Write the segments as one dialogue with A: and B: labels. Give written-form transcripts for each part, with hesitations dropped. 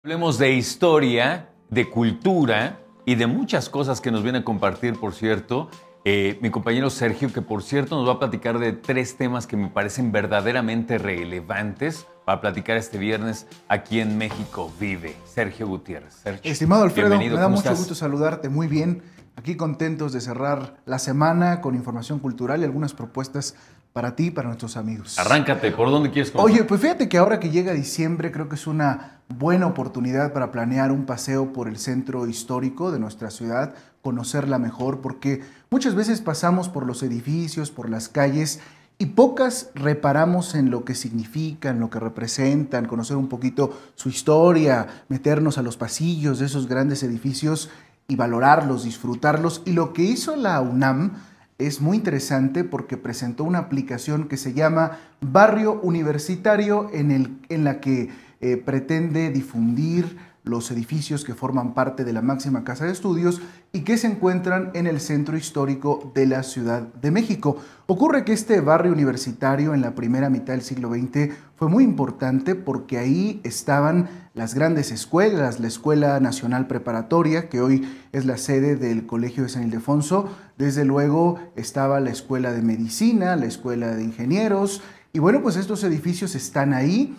A: Hablemos de historia, de cultura y de muchas cosas que nos viene a compartir, por cierto, mi compañero Sergio, que por cierto nos va a platicar de 3 temas que me parecen verdaderamente relevantes para platicar este viernes aquí en México Vive. Sergio Gutiérrez. Sergio,
B: estimado Alfredo,
A: bienvenido.
B: me da
A: ¿Cómo
B: mucho
A: estás?
B: gusto saludarte. Muy bien, aquí contentos de cerrar la semana con información cultural y algunas propuestas para ti y para nuestros amigos.
A: Arráncate, ¿por dónde quieres comenzar?
B: Oye, pues fíjate que ahora que llega diciembre creo que es una buena oportunidad para planear un paseo por el centro histórico de nuestra ciudad, conocerla mejor, porque muchas veces pasamos por los edificios, por las calles y pocas reparamos en lo que significan, lo que representan, conocer un poquito su historia, meternos a los pasillos de esos grandes edificios y valorarlos, disfrutarlos. Y lo que hizo la UNAM es muy interesante porque presentó una aplicación que se llama Barrio Universitario en la que pretende difundir los edificios que forman parte de la máxima casa de estudios y que se encuentran en el centro histórico de la Ciudad de México. Ocurre que este barrio universitario en la primera mitad del siglo XX fue muy importante porque ahí estaban las grandes escuelas, la Escuela Nacional Preparatoria, que hoy es la sede del Colegio de San Ildefonso. Desde luego estaba la Escuela de Medicina, la Escuela de Ingenieros, y bueno, pues estos edificios están ahí.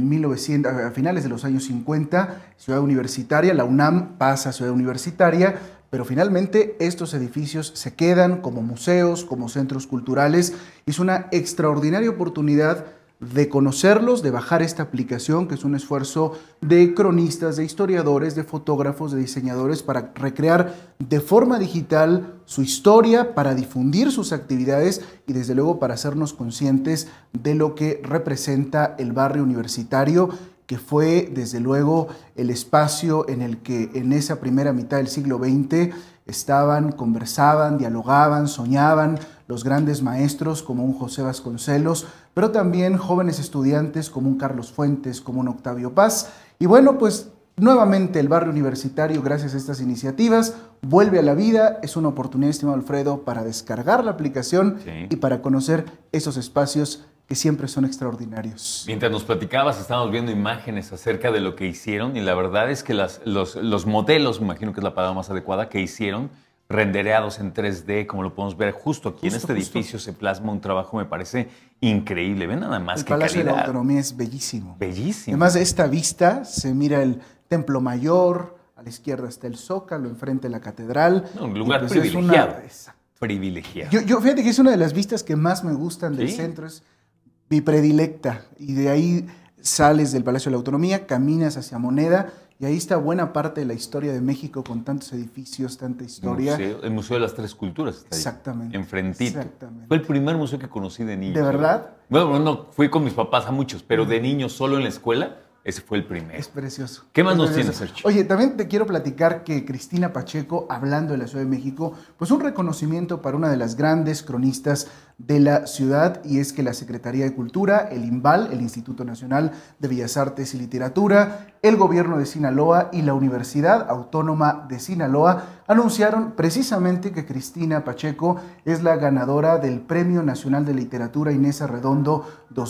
B: A finales de los años 50, Ciudad Universitaria, la UNAM pasa a Ciudad Universitaria, pero finalmente estos edificios se quedan como museos, como centros culturales. Es una extraordinaria oportunidad de conocerlos, de bajar esta aplicación, que es un esfuerzo de cronistas, de historiadores, de fotógrafos, de diseñadores para recrear de forma digital su historia, para difundir sus actividades y desde luego para hacernos conscientes de lo que representa el barrio universitario, que fue desde luego el espacio en el que en esa primera mitad del siglo XX estaban, conversaban, dialogaban, soñaban los grandes maestros como un José Vasconcelos, pero también jóvenes estudiantes como un Carlos Fuentes, como un Octavio Paz. Y bueno, pues nuevamente el barrio universitario, gracias a estas iniciativas, vuelve a la vida. Es una oportunidad, estimado Alfredo, para descargar la aplicación y para conocer esos espacios que siempre son extraordinarios.
A: Mientras nos platicabas, estábamos viendo imágenes acerca de lo que hicieron y la verdad es que los modelos, me imagino que es la palabra más adecuada, que hicieron, rendereados en 3D, como lo podemos ver justo aquí en este edificio, se plasma un trabajo, me parece increíble. Ven nada más
B: el
A: que
B: Palacio
A: calidad.
B: de la Autonomía es bellísimo.
A: Bellísimo.
B: Además de esta vista, se mira el Templo Mayor, a la izquierda está el Zócalo, enfrente la Catedral.
A: No, un lugar
B: pues
A: privilegiado. Privilegiado.
B: Yo fíjate que es una de las vistas que más me gustan del centro, es mi predilecta, y de ahí sales del Palacio de la Autonomía, caminas hacia Moneda, y ahí está buena parte de la historia de México con tantos edificios, tanta historia.
A: El Museo de las Tres Culturas está ahí.
B: Exactamente.
A: Enfrentito.
B: Exactamente.
A: Fue el primer museo que conocí de niño.
B: ¿De verdad?
A: Bueno, no, fui con mis papás a muchos, pero de niño solo en la escuela, ese fue el primero.
B: Es precioso.
A: ¿Qué más nos
B: precioso.
A: tienes, Sergio?
B: Oye, también te quiero platicar que Cristina Pacheco, hablando de la Ciudad de México, pues un reconocimiento para una de las grandes cronistas de la ciudad, y es que la Secretaría de Cultura, el INVAL, el Instituto Nacional de Bellas Artes y Literatura, el Gobierno de Sinaloa y la Universidad Autónoma de Sinaloa anunciaron precisamente que Cristina Pacheco es la ganadora del Premio Nacional de Literatura Inés Arredondo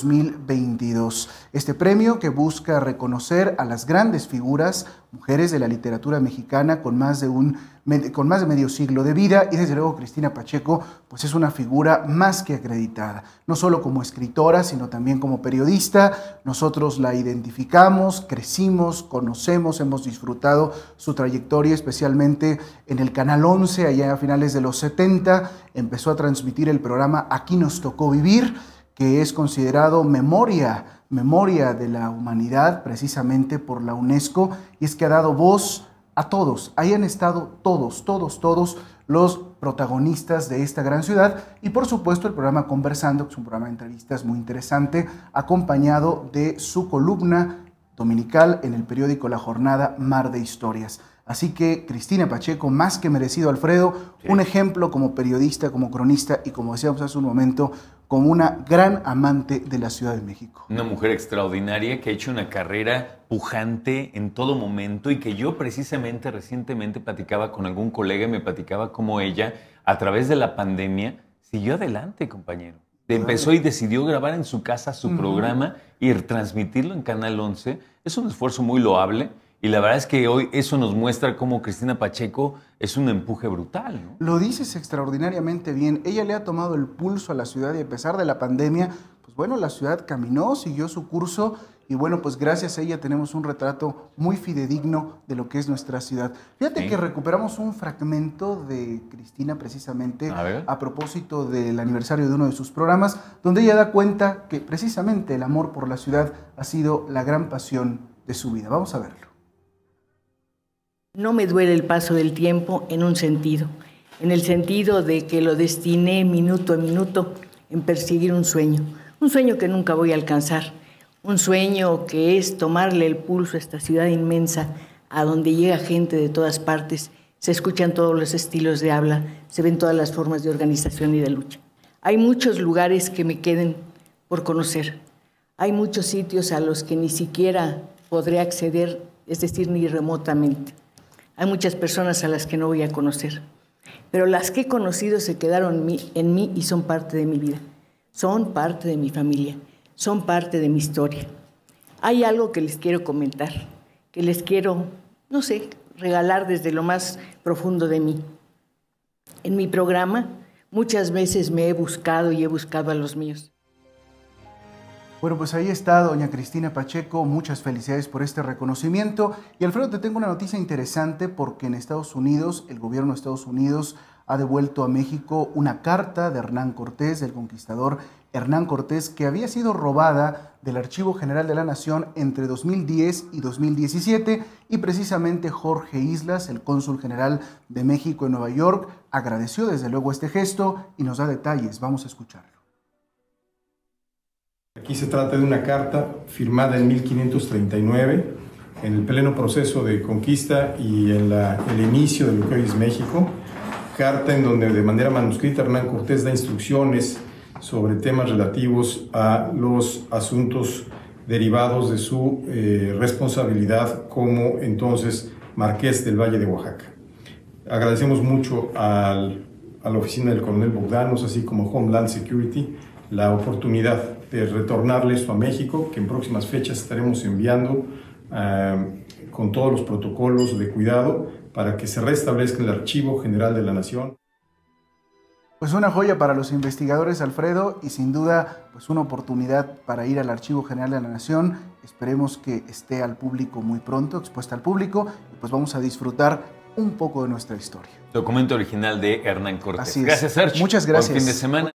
B: 2022. Este premio que busca reconocer a las grandes figuras, mujeres de la literatura mexicana con más de medio siglo de vida, y desde luego Cristina Pacheco pues es una figura más que acreditada, no solo como escritora, sino también como periodista. Nosotros la identificamos, crecimos, conocemos, hemos disfrutado su trayectoria, especialmente en el Canal 11, allá a finales de los 70, empezó a transmitir el programa Aquí nos tocó vivir, que es considerado memoria de la humanidad precisamente por la UNESCO, y es que ha dado voz a todos. Ahí han estado todos los protagonistas de esta gran ciudad, y por supuesto el programa Conversando, que es un programa de entrevistas muy interesante, acompañado de su columna dominical en el periódico La Jornada, Mar de Historias. Así que Cristina Pacheco, más que merecido, Alfredo, un ejemplo como periodista, como cronista y, como decíamos hace un momento, como una gran amante de la Ciudad de México.
A: Una mujer extraordinaria que ha hecho una carrera pujante en todo momento, y que yo precisamente recientemente platicaba con algún colega y me platicaba cómo ella, a través de la pandemia, siguió adelante, compañero. Empezó y decidió grabar en su casa su programa y transmitirlo en Canal 11. Es un esfuerzo muy loable. Y la verdad es que hoy eso nos muestra cómo Cristina Pacheco es un empuje brutal, ¿no?
B: Lo dices extraordinariamente bien. Ella le ha tomado el pulso a la ciudad y a pesar de la pandemia, pues bueno, la ciudad caminó, siguió su curso y bueno, pues gracias a ella tenemos un retrato muy fidedigno de lo que es nuestra ciudad. Fíjate que recuperamos un fragmento de Cristina precisamente a propósito del aniversario de uno de sus programas, donde ella da cuenta que precisamente el amor por la ciudad ha sido la gran pasión de su vida. Vamos a verlo.
C: No me duele el paso del tiempo en un sentido, en el sentido de que lo destiné minuto a minuto en perseguir un sueño que nunca voy a alcanzar, un sueño que es tomarle el pulso a esta ciudad inmensa, a donde llega gente de todas partes, se escuchan todos los estilos de habla, se ven todas las formas de organización y de lucha. Hay muchos lugares que me queden por conocer, hay muchos sitios a los que ni siquiera podré acceder, es decir, ni remotamente. Hay muchas personas a las que no voy a conocer, pero las que he conocido se quedaron en mí y son parte de mi vida, son parte de mi familia, son parte de mi historia. Hay algo que les quiero comentar, que les quiero, no sé, regalar desde lo más profundo de mí. En mi programa muchas veces me he buscado y he buscado a los míos.
B: Bueno, pues ahí está doña Cristina Pacheco, muchas felicidades por este reconocimiento. Y Alfredo, te tengo una noticia interesante porque en Estados Unidos, el gobierno de Estados Unidos ha devuelto a México una carta de Hernán Cortés, del conquistador Hernán Cortés, que había sido robada del Archivo General de la Nación entre 2010 y 2017 y precisamente Jorge Islas, el cónsul general de México en Nueva York, agradeció desde luego este gesto y nos da detalles. Vamos a escucharlo.
D: Aquí se trata de una carta firmada en 1539, en el pleno proceso de conquista y en el inicio de lo que hoy es México. Carta en donde de manera manuscrita Hernán Cortés da instrucciones sobre temas relativos a los asuntos derivados de su responsabilidad como entonces Marqués del Valle de Oaxaca. Agradecemos mucho a la oficina del coronel Bogdanos, así como Homeland Security, la oportunidad de retornarle esto a México, que en próximas fechas estaremos enviando con todos los protocolos de cuidado para que se restablezca el Archivo General de la Nación.
B: Pues una joya para los investigadores, Alfredo, y sin duda pues una oportunidad para ir al Archivo General de la Nación. Esperemos que esté al público muy pronto, expuesta al público, y pues vamos a disfrutar un poco de nuestra historia.
A: Documento original de Hernán Cortés.
B: Así es.
A: Gracias, Sergio.
B: Muchas gracias.
A: Buen fin de semana.